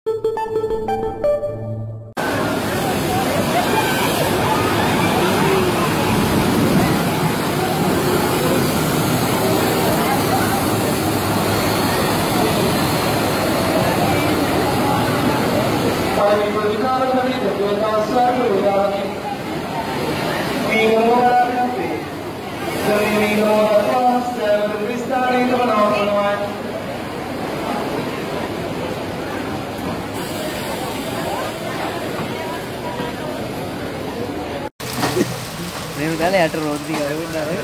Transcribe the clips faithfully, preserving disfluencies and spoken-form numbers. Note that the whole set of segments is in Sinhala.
నేను కానీ అటు రోడ్డు దిగారు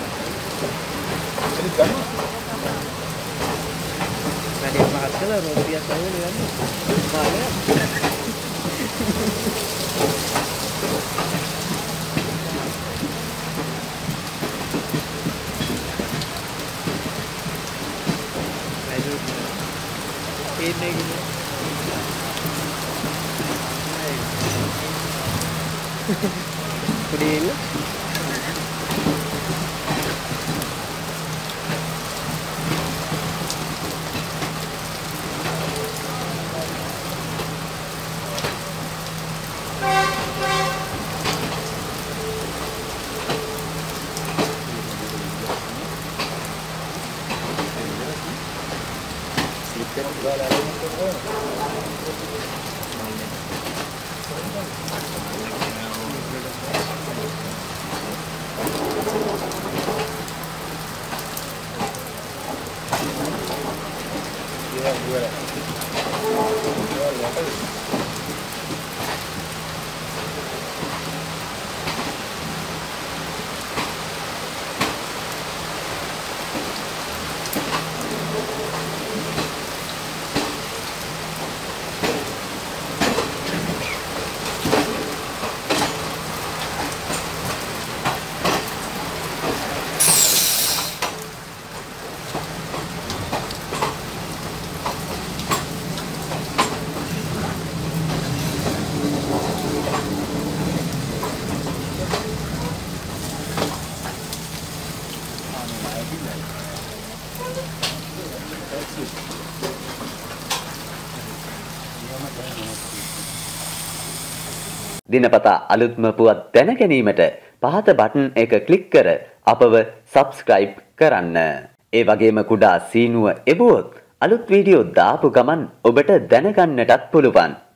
అది మా అక్కల రోడ్డు దిగారు కానీ బాగా Kudiin. දිනපතා අලුත්ම පුවත් දැන ගැනීමට පහත බටන් එක ක්ලික් කර අපව සබ්ස්ක්‍රයිබ් කරන්න. ඒ වගේම කුඩා සීනුව එබුවොත් අලුත් වීඩියෝ දාපු ගමන් ඔබට දැනගන්නටත් පුළුවන්.